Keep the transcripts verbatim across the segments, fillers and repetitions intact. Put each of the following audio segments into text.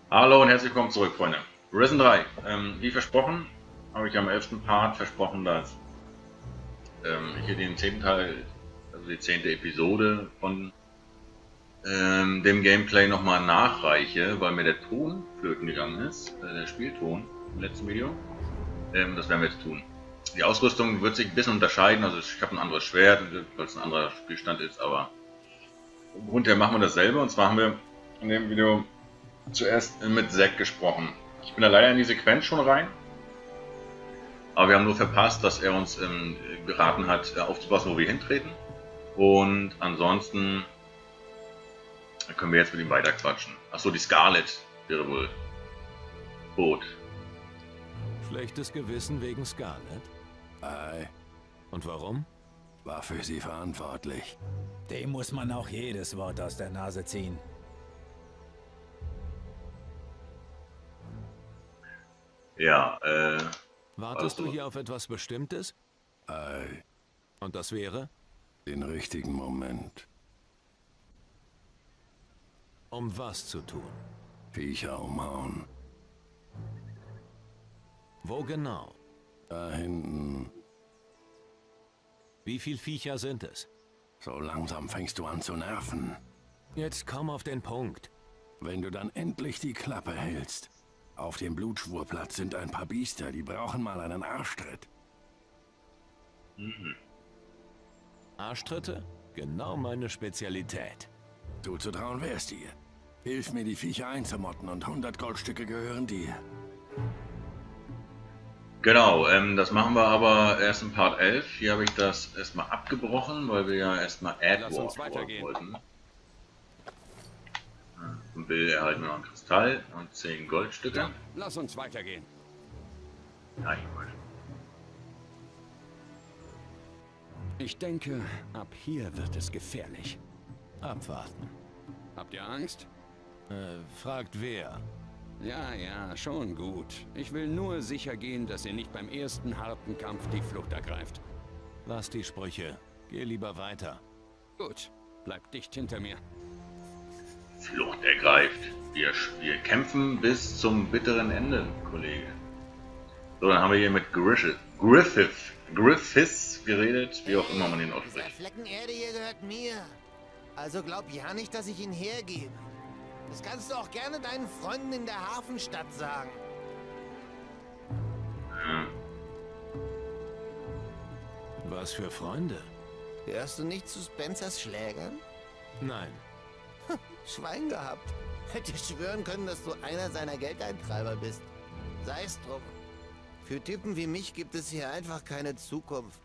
Hallo und herzlich willkommen zurück, Freunde. Risen drei. Ähm, wie versprochen, habe ich am elften Part versprochen, dass ähm, ich hier den zehnten Teil, also die zehnte Episode von ähm, dem Gameplay nochmal nachreiche, weil mir der Ton flöten gegangen ist, äh, der Spielton im letzten Video. Ähm, das werden wir jetzt tun. Die Ausrüstung wird sich ein bisschen unterscheiden, also ich habe ein anderes Schwert, weil es ein anderer Spielstand ist, aber im Grunde machen wir dasselbe. Und zwar haben wir in dem Video zuerst mit Zack gesprochen. Ich bin da leider in die Sequenz schon rein, aber wir haben nur verpasst, dass er uns ähm, geraten hat, äh, aufzupassen, wo wir hintreten. Und ansonsten können wir jetzt mit ihm weiter quatschen. Achso, die Scarlet wäre wohl tot. Schlechtes Gewissen wegen Scarlet? Ei, Und warum? war für sie verantwortlich. Dem muss man auch jedes Wort aus der Nase ziehen. Ja, äh... Wartest also, du hier auf etwas Bestimmtes? Ei, Und das wäre? den richtigen Moment. Um was zu tun? Viecher umhauen. Wo genau? Da hinten. Wie viel Viecher sind es? So langsam fängst du an zu nerven. Jetzt komm auf den Punkt. Wenn du dann endlich die Klappe hältst. Auf dem Blutschwurplatz sind ein paar Biester, die brauchen mal einen Arschtritt. Mhm. Arschtritte? Genau meine Spezialität. Zuzutrauen wär's dir. Hilf mir, die Viecher einzumotten und hundert Goldstücke gehören dir. Genau, ähm, das machen wir aber erst in Part elf. Hier habe ich das erstmal abgebrochen, weil wir ja erstmal Lass Adwar uns weitergehen. wollten. Und Bill erhalten wir noch einen Kristall und zehn Goldstücke. Lass uns weitergehen. Ja, ich meine. Ich denke, ab hier wird es gefährlich. Abwarten. Habt ihr Angst? Äh, fragt wer? Ja, ja, schon gut. Ich will nur sicher gehen, dass ihr nicht beim ersten harten Kampf die Flucht ergreift. Lass die Sprüche. Geh lieber weiter. Gut, bleibt dicht hinter mir. Flucht ergreift. Wir, wir kämpfen bis zum bitteren Ende, Kollege. So, dann haben wir hier mit Griffith, Griffith, Griffiths geredet, wie auch immer man ihn Dieser ausspricht. Flecken Erde hier gehört mir. Also glaub ja nicht, dass ich ihn hergebe. Das kannst du auch gerne deinen Freunden in der Hafenstadt sagen. Ja. Was für Freunde? Hörst du nicht zu Spencers Schlägern? Nein. Schwein gehabt. Hätte schwören können, dass du einer seiner Geldeintreiber bist. Sei es drum. Für Typen wie mich gibt es hier einfach keine Zukunft.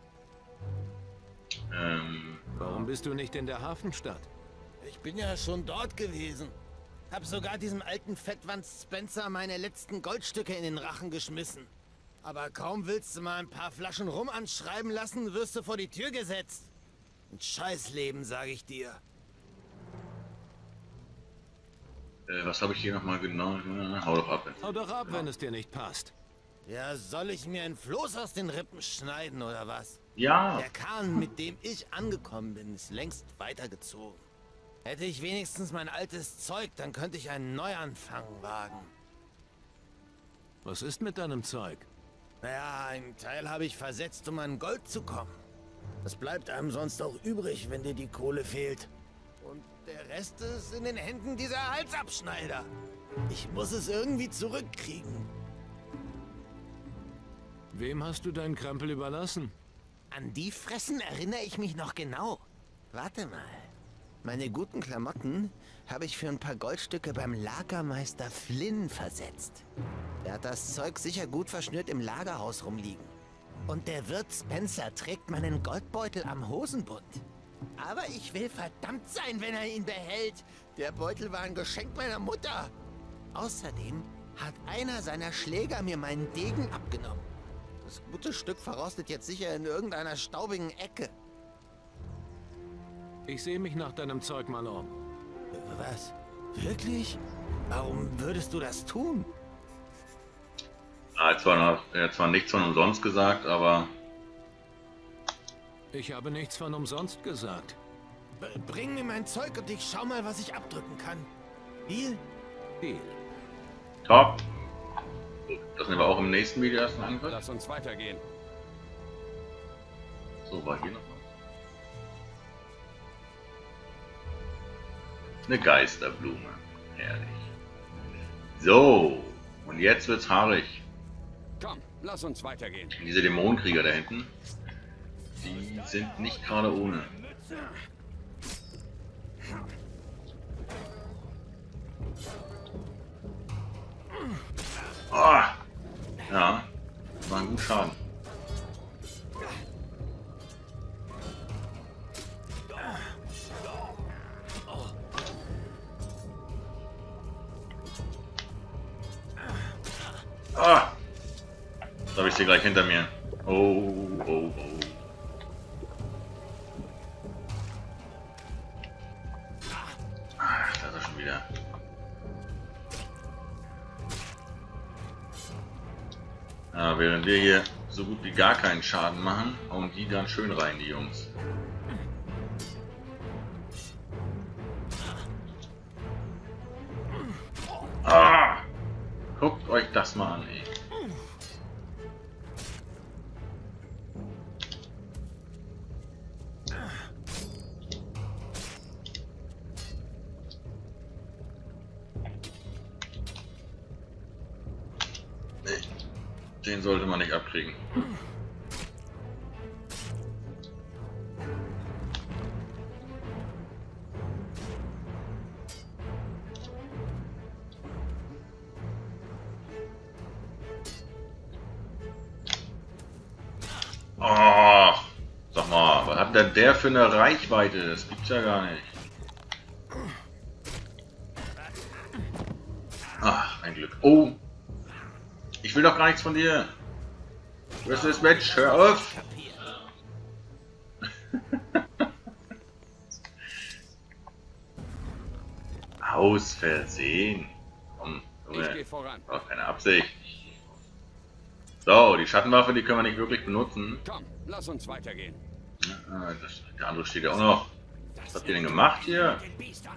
Ähm, Warum bist du nicht in der Hafenstadt? Ich bin ja schon dort gewesen. Hab sogar diesem alten Fettwanz Spencer meine letzten Goldstücke in den Rachen geschmissen. Aber kaum willst du mal ein paar Flaschen Rum anschreiben lassen, wirst du vor die Tür gesetzt. Ein Scheißleben, sag ich dir. äh, was habe ich hier nochmal genau? Hau doch ab. Hau doch ab, wenn es dir nicht passt. Ja, soll ich mir ein Floß aus den Rippen schneiden oder was? Ja, Der Kahn, mit dem ich angekommen bin, ist längst weitergezogen. Hätte ich wenigstens mein altes Zeug, dann könnte ich einen Neuanfang wagen. Was ist mit deinem Zeug? Naja, einen Teil habe ich versetzt, um an Gold zu kommen. Das bleibt einem sonst auch übrig, wenn dir die Kohle fehlt. Und der Rest ist in den Händen dieser Halsabschneider. Ich muss es irgendwie zurückkriegen. Wem hast du deinen Krempel überlassen? An die Fressen erinnere ich mich noch genau. Warte mal. Meine guten Klamotten habe ich für ein paar Goldstücke beim Lagermeister Flynn versetzt. Der hat das Zeug sicher gut verschnürt im Lagerhaus rumliegen. Und der Wirt Spencer trägt meinen Goldbeutel am Hosenbund. Aber ich will verdammt sein, wenn er ihn behält. Der Beutel war ein Geschenk meiner Mutter. Außerdem hat einer seiner Schläger mir meinen Degen abgenommen. Das gute Stück verrostet jetzt sicher in irgendeiner staubigen Ecke. Ich sehe mich nach deinem Zeug mal um. Was? Wirklich? Warum würdest du das tun? er hat zwar, noch, er hat zwar nichts von umsonst gesagt, aber Ich habe nichts von umsonst gesagt. B bring mir mein Zeug und ich schau mal, was ich abdrücken kann. Deal? Deal. Top. Das nehmen wir auch im nächsten Video erst einen Angriff. Lass uns weitergehen. So, war hier noch was? Eine Geisterblume. Herrlich. So, und jetzt wird's haarig. Komm, lass uns weitergehen. Diese Dämonenkrieger da hinten, die sind nicht gerade ohne. Oh, ja, das war ein guter Schaden. Ah! Jetzt habe ich sie gleich hinter mir. Oh, oh, oh. Ach, da ist er schon wieder. Ja, während wir hier so gut wie gar keinen Schaden machen, hauen die ganz schön rein, die Jungs. Ah! Guckt euch das mal an, ey. Nee, den sollte man nicht abkriegen. Oh, sag mal, was hat denn der für eine Reichweite? Das gibt's ja gar nicht. Ach, ein Glück. Oh, ich will doch gar nichts von dir. Wo ist das Match? Hör auf! Aus Versehen. Komm, Junge, Ich geh voran. war keine Absicht. So, die Schattenwaffe, die können wir nicht wirklich benutzen. Komm, lass uns weitergehen. Ah, das, der andere steht ja auch noch. Was habt ihr denn gemacht hier? Den Biestern.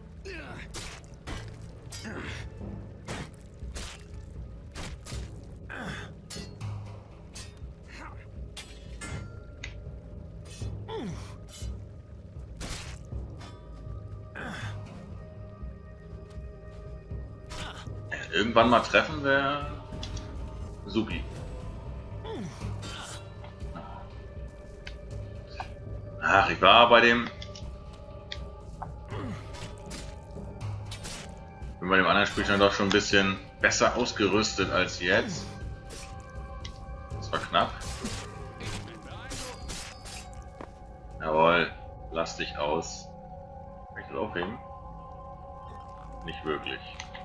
Irgendwann mal treffen wäre supi. Ach, ich war bei dem... Bin bei dem anderen Spiel dann doch schon ein bisschen besser ausgerüstet als jetzt. Das war knapp. Jawohl, lass dich aus. Kann ich das aufheben? Nicht wirklich.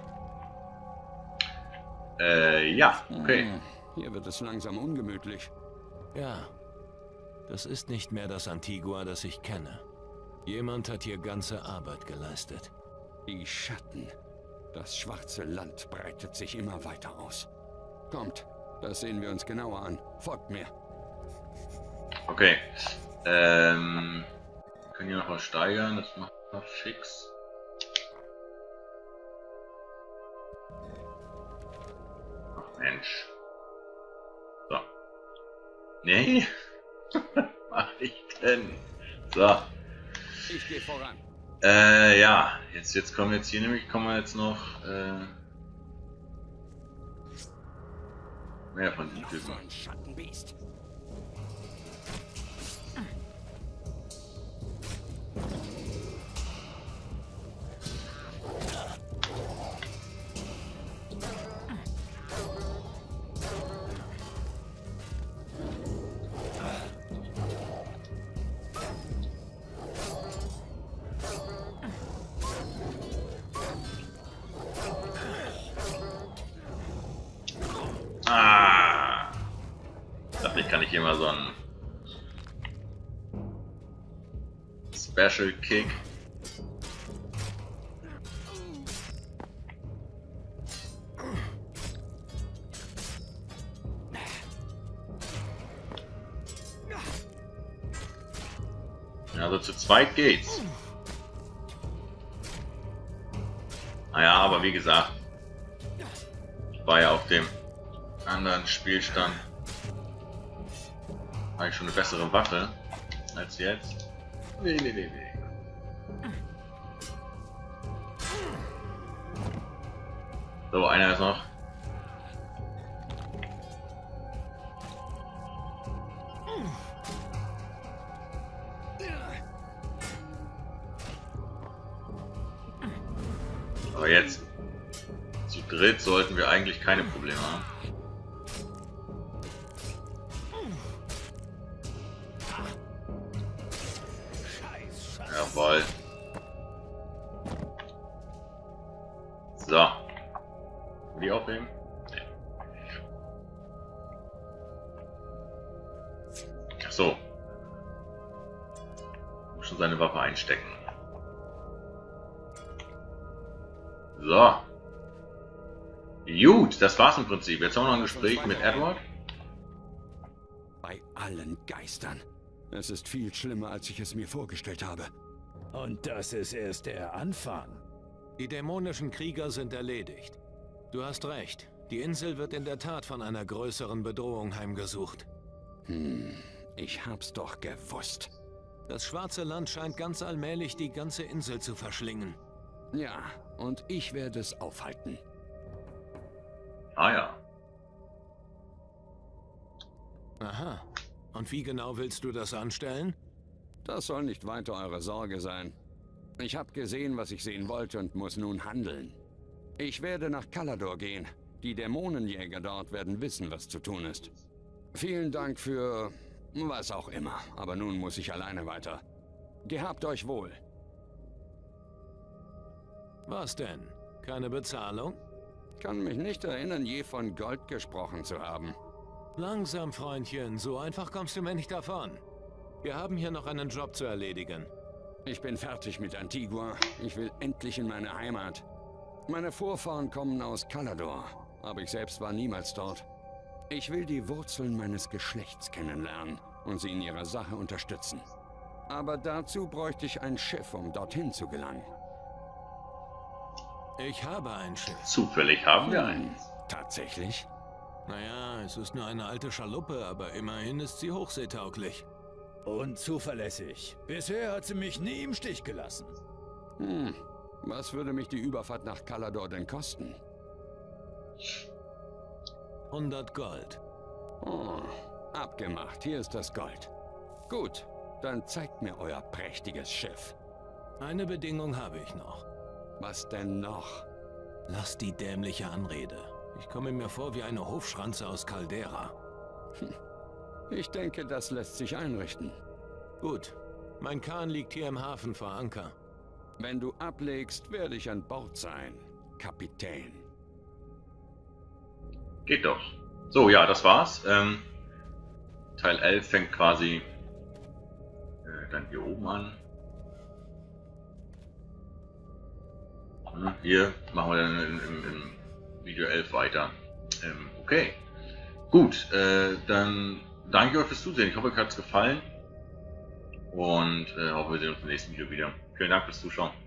Äh, ja, okay. Hm, hier wird es langsam ungemütlich. Ja, das ist nicht mehr das Antigua, das ich kenne. Jemand hat hier ganze Arbeit geleistet. Die Schatten. Das schwarze Land breitet sich immer weiter aus. Kommt, das sehen wir uns genauer an. Folgt mir. Okay. Ähm, wir können hier noch was steigern, das macht man fix. Ach Mensch. So. Nee. Was mach ich denn? So. Ich gehe voran. Äh, ja. Jetzt, jetzt kommen wir jetzt hier nämlich, kommen wir jetzt noch, äh, mehr von den Noch so Typen. ein Schattenbiest. Ah! Ich dachte, ich kann nicht hier mal so einen Special Kick. Also zu zweit geht's. Naja, aber wie gesagt, War ja auf dem anderen Spielstand eigentlich schon eine bessere Waffe als jetzt. Nee, nee, nee, nee. So, einer ist noch. Aber jetzt, zu dritt sollten wir eigentlich keine Probleme haben. Jawohl. So. Die aufheben? Nee. Ach so. Muss schon seine Waffe einstecken. So. Gut, das war's im Prinzip. Jetzt haben wir noch ein Gespräch mit Edward. Bei allen Geistern. Es ist viel schlimmer, als ich es mir vorgestellt habe. Und das ist erst der Anfang. Die dämonischen Krieger sind erledigt. Du hast recht. Die Insel wird in der Tat von einer größeren Bedrohung heimgesucht. Hm, ich hab's doch gewusst. Das Schwarze Land scheint ganz allmählich die ganze Insel zu verschlingen. Ja, und ich werde es aufhalten. Ah ja. Aha. Und wie genau willst du das anstellen? Das soll nicht weiter eure Sorge sein. Ich habe gesehen, was ich sehen wollte und muss nun handeln. Ich werde nach Calador gehen. Die Dämonenjäger dort werden wissen, was zu tun ist. Vielen Dank für was auch immer, aber nun muss ich alleine weiter. Gehabt euch wohl. Was denn? Keine Bezahlung? Kann mich nicht erinnern, je von Gold gesprochen zu haben. Langsam, Freundchen. So einfach kommst du mir nicht davon. Wir haben hier noch einen Job zu erledigen. Ich bin fertig mit Antigua. Ich will endlich in meine Heimat. Meine Vorfahren kommen aus Calador, aber ich selbst war niemals dort. Ich will die Wurzeln meines Geschlechts kennenlernen und sie in ihrer Sache unterstützen. Aber dazu bräuchte ich ein Schiff, um dorthin zu gelangen. Ich habe ein Schiff. Zufällig haben wir Hm, eins. tatsächlich? Naja, es ist nur eine alte Schaluppe, aber immerhin ist sie hochseetauglich. Und zuverlässig. Bisher hat sie mich nie im Stich gelassen. Hm, was würde mich die Überfahrt nach Calador denn kosten? hundert Gold. Oh, abgemacht. Hier ist das Gold. Gut, dann zeigt mir euer prächtiges Schiff. Eine Bedingung habe ich noch. Was denn noch? Lass die dämliche Anrede. Ich komme mir vor wie eine Hofschranze aus Caldera. Ich denke, das lässt sich einrichten. Gut. Mein Kahn liegt hier im Hafen vor Anker. Wenn du ablegst, werde ich an Bord sein, Kapitän. Geht doch. So, ja, das war's. Ähm, Teil elf fängt quasi äh, dann hier oben an. Hm, hier machen wir dann im, im, im Video elf weiter. Ähm, okay. Gut, äh, dann danke euch fürs Zusehen. Ich hoffe, euch hat es gefallen. Und äh, hoffe, wir sehen uns im nächsten Video wieder. Vielen Dank fürs Zuschauen.